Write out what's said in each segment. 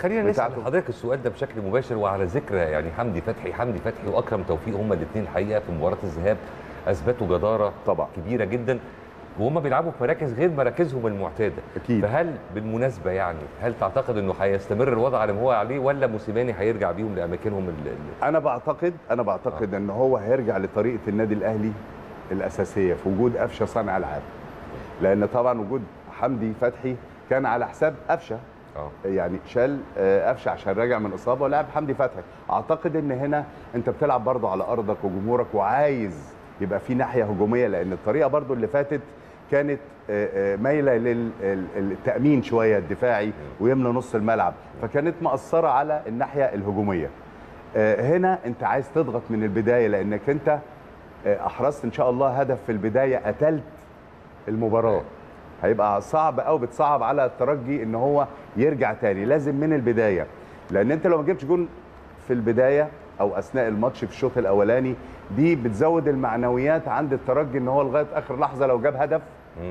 خلينا نسال حضرتك السؤال ده بشكل مباشر. وعلى ذكر يعني حمدي فتحي واكرم توفيق، هما الاثنين الحقيقه في مباراه الذهاب اثبتوا جداره طبعا كبيره جدا، وهم بيلعبوا في مراكز غير مراكزهم المعتاده. اكيد. فهل بالمناسبه يعني هل تعتقد انه هيستمر الوضع على ما هو عليه، ولا موسيماني هيرجع بيهم لاماكنهم انا بعتقد ان هو هيرجع لطريقه النادي الاهلي الاساسيه في وجود قفشه صانع العاب، لان طبعا وجود حمدي فتحي كان على حساب قفشه. يعني شال قفشه عشان راجع من اصابه ولعب حمدي فتحي. اعتقد ان هنا انت بتلعب برضه على ارضك وجمهورك، وعايز يبقى في ناحيه هجوميه، لان الطريقه برضه اللي فاتت كانت مايله للتامين شويه الدفاعي ويملى نص الملعب، فكانت مأثره على الناحيه الهجوميه. هنا انت عايز تضغط من البدايه، لانك انت احرزت ان شاء الله هدف في البدايه، قتلت المباراه. هيبقى صعب قوي، بتصعب على الترجي ان هو يرجع تاني. لازم من البدايه، لان انت لو ما جبتش جون في البدايه او اثناء الماتش في الشوط الاولاني، دي بتزود المعنويات عند الترجي ان هو لغايه اخر لحظه لو جاب هدف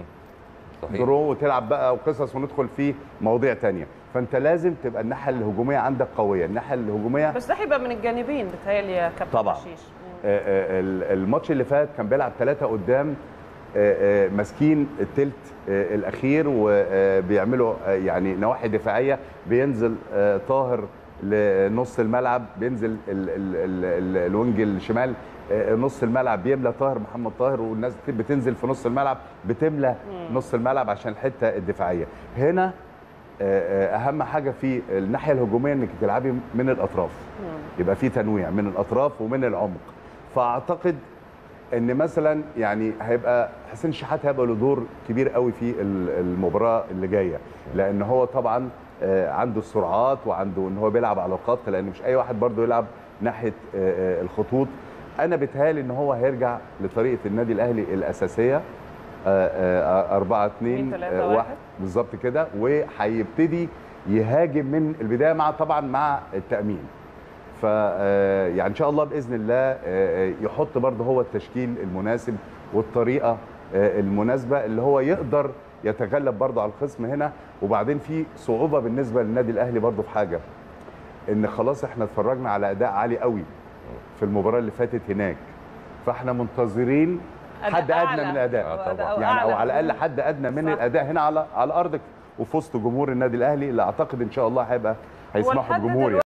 درو وتلعب بقى وقصص وندخل في مواضيع تانية. فانت لازم تبقى الناحيه الهجوميه عندك قويه، الناحيه الهجوميه بس ده هيبقى من الجانبين بتهيألي يا كابتن طبعا. حشيش. الماتش اللي فات كان بيلعب 3 قدام، ماسكين الثلث الاخير وبيعملوا يعني نواحي دفاعيه، بينزل طاهر لنص الملعب، بينزل الوينج الشمال نص الملعب بيملى طاهر محمد طاهر، والناس بتنزل في نص الملعب بتملى نص الملعب عشان الحته الدفاعيه. هنا اهم حاجه في الناحيه الهجوميه انك تلعبي من الاطراف، يبقى في تنويع من الاطراف ومن العمق. فاعتقد ان مثلا يعني هيبقى حسين الشحات هيبقى له دور كبير قوي في المباراه اللي جايه، لان هو طبعا عنده السرعات وعنده ان هو بيلعب على الخط، لان مش اي واحد برده يلعب ناحيه الخطوط. انا بيتهيألي ان هو هيرجع لطريقه النادي الاهلي الاساسيه 4-2-1 بالظبط كده، وهيبتدي يهاجم من البدايه مع طبعا مع التامين. ف يعني ان شاء الله باذن الله يحط برضه هو التشكيل المناسب والطريقه المناسبه اللي هو يقدر يتغلب برضه على الخصم هنا. وبعدين في صعوبه بالنسبه للنادي الاهلي برضه في حاجه، ان خلاص احنا اتفرجنا على اداء عالي قوي في المباراه اللي فاتت هناك، فاحنا منتظرين حد ادنى من الاداء يعني، او على الاقل حد ادنى من الاداء هنا على ارضك وفي وسط جمهور النادي الاهلي، اللي اعتقد ان شاء الله هيبقى هيسمحوا الجمهور يعني.